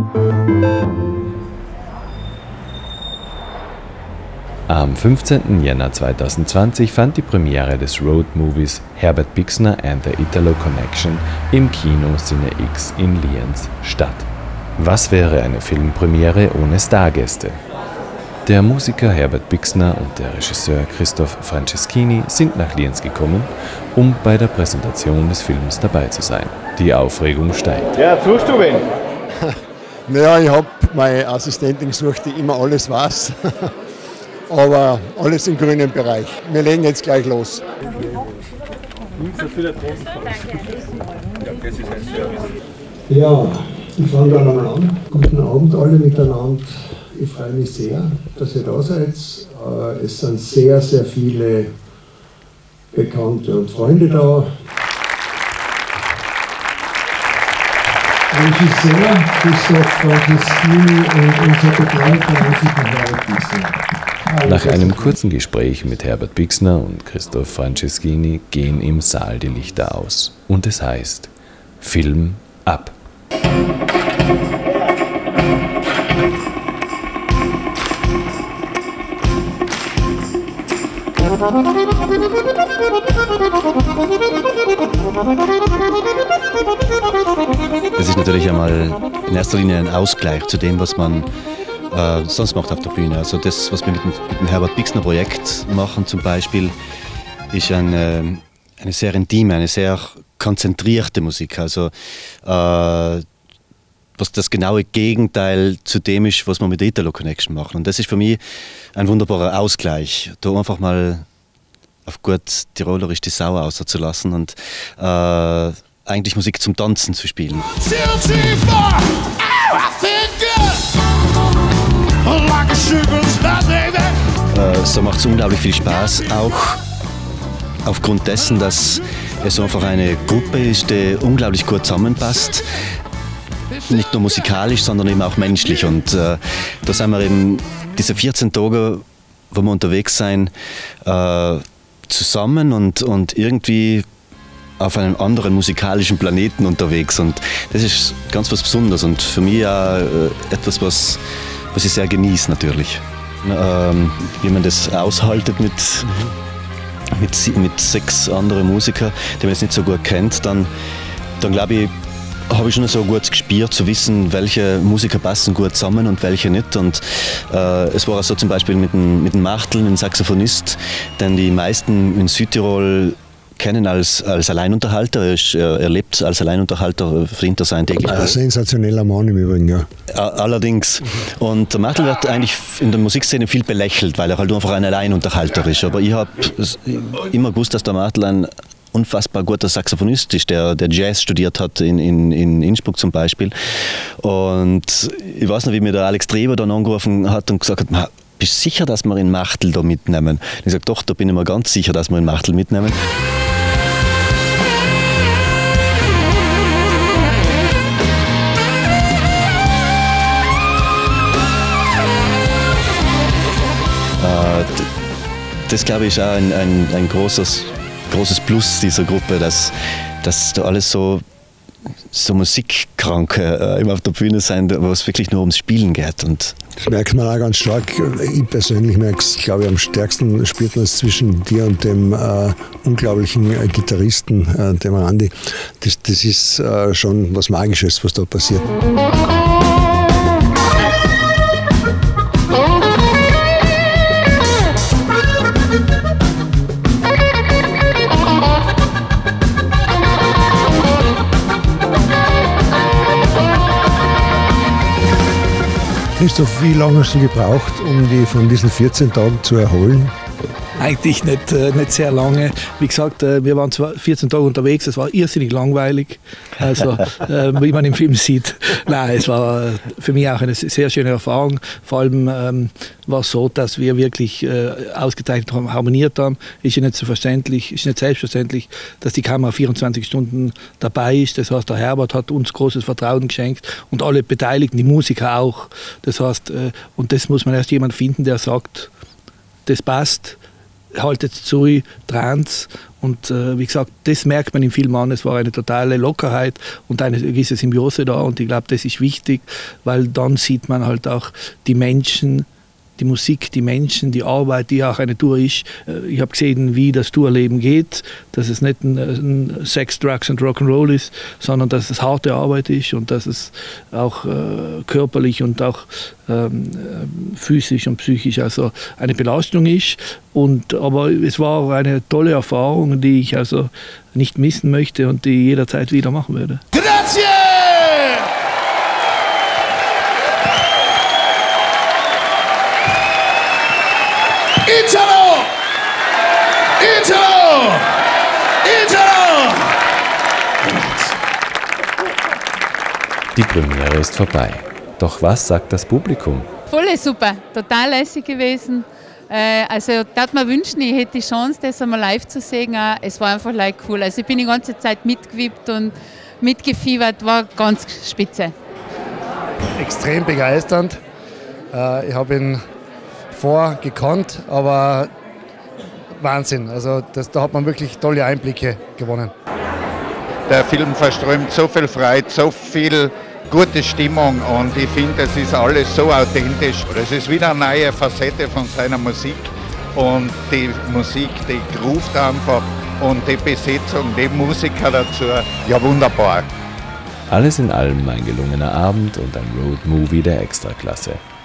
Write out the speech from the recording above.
Am 15. Jänner 2020 fand die Premiere des Road-Movies Herbert Pixner and the Italo Connection im Kino Cine X in Lienz statt. Was wäre eine Filmpremiere ohne Stargäste? Der Musiker Herbert Pixner und der Regisseur Christoph Franceschini sind nach Lienz gekommen, um bei der Präsentation des Films dabei zu sein. Die Aufregung steigt. Ja, suchst du wen? Naja, ich habe meine Assistentin gesucht, die immer alles weiß. Aber alles im grünen Bereich. Wir legen jetzt gleich los. Ja, ich fange dann einmal an. Guten Abend alle miteinander. Ich freue mich sehr, dass ihr da seid. Es sind sehr, sehr viele Bekannte und Freunde da. Regisseur Christoph Franceschini und unser Begleiter Musiker Herbert Pixner. Nach einem kurzen Gespräch mit Herbert Pixner und Christoph Franceschini gehen im Saal die Lichter aus. Und es heißt: Film ab. Das ist natürlich einmal in erster Linie ein Ausgleich zu dem, was man sonst macht auf der Bühne. Also das, was wir mit dem Herbert Pixner Projekt machen zum Beispiel, ist eine sehr intime, eine sehr konzentrierte Musik. Also was das genaue Gegenteil zu dem ist, was wir mit der Italo Connection machen. Und das ist für mich ein wunderbarer Ausgleich, da einfach mal auf gut Tirolerisch die Sau auszulassen und eigentlich Musik zum Tanzen zu spielen. So macht es unglaublich viel Spaß, auch aufgrund dessen, dass es einfach eine Gruppe ist, die unglaublich gut zusammenpasst. Nicht nur musikalisch, sondern eben auch menschlich. Und da sind wir eben diese 14 Tage, wo wir unterwegs sind, zusammen und irgendwie auf einem anderen musikalischen Planeten unterwegs. Und das ist ganz was Besonderes und für mich auch etwas, was ich sehr genieße natürlich. Wie man das aushaltet mit 6 anderen Musikern, die man jetzt nicht so gut kennt, dann glaube ich, habe ich schon so ein gutes Gespür zu wissen, welche Musiker passen gut zusammen und welche nicht. Und es war auch so zum Beispiel mit dem Martel, einem Saxophonist, den die meisten in Südtirol kennen als Alleinunterhalter. Er lebt als Alleinunterhalter, verdient er sein täglich. Ein sensationeller Mann im Übrigen, ja. Allerdings. Und der Martel wird eigentlich in der Musikszene viel belächelt, weil er halt einfach ein Alleinunterhalter ist. Aber ich habe immer gewusst, dass der Martel ein unfassbar guter Saxophonist ist, der Jazz studiert hat in Innsbruck zum Beispiel. Und ich weiß noch, wie mir der Alex Treber dann angerufen hat und gesagt hat, bist du sicher, dass wir den Martel da mitnehmen? Und ich sage, doch, da bin ich mir ganz sicher, dass wir den Martel mitnehmen. Das, glaube ich, ist auch ein großes Plus dieser Gruppe, dass da alles so Musikkranke immer auf der Bühne sind, wo es wirklich nur ums Spielen geht. Und das merkt man auch ganz stark. Ich persönlich merke es, glaube ich, am stärksten spürt man es zwischen dir und dem unglaublichen Gitarristen, dem Randy. Das ist schon was Magisches, was da passiert. Christoph, wie lange hast du gebraucht, um dich von diesen 14 Tagen zu erholen? Eigentlich nicht sehr lange. Wie gesagt, wir waren zwar 14 Tage unterwegs, es war irrsinnig langweilig, also wie man im Film sieht. Nein, es war für mich auch eine sehr schöne Erfahrung. Vor allem war es so, dass wir wirklich ausgezeichnet harmoniert haben. Ist ja nicht selbstverständlich, dass die Kamera 24 Stunden dabei ist. Das heißt, der Herbert hat uns großes Vertrauen geschenkt und alle Beteiligten, die Musiker auch. Das heißt, und das muss man erst jemand finden, der sagt, das passt. haltet zu, Trance. Und wie gesagt, das merkt man im Film an. Es war eine totale Lockerheit und eine gewisse Symbiose da. Und ich glaube, das ist wichtig, weil dann sieht man halt auch die Menschen, die Musik, die Menschen, die Arbeit, die auch eine Tour ist. Ich habe gesehen, wie das Tourleben geht, dass es nicht ein Sex, Drugs und Rock'n'Roll ist, sondern dass es harte Arbeit ist und dass es auch körperlich und auch physisch und psychisch also eine Belastung ist. Aber es war eine tolle Erfahrung, die ich also nicht missen möchte und die jederzeit wieder machen würde. Grazie! Italo! Italo! Italo! Die Premiere ist vorbei. Doch was sagt das Publikum? Voll super, total lässig gewesen. Also ich würde mir wünschen, ich hätte die Chance, das einmal live zu sehen. Es war einfach cool. Also ich bin die ganze Zeit mitgewippt und mitgefiebert, war ganz spitze. Extrem begeisternd. Ich habe ihn gekannt, aber Wahnsinn. Also da hat man wirklich tolle Einblicke gewonnen. Der Film verströmt so viel Freude, so viel gute Stimmung und ich finde, es ist alles so authentisch. Es ist wieder eine neue Facette von seiner Musik und die Musik, die ruft einfach und die Besetzung, die Musiker dazu, ja wunderbar. Alles in allem ein gelungener Abend und ein Road-Movie der Extraklasse.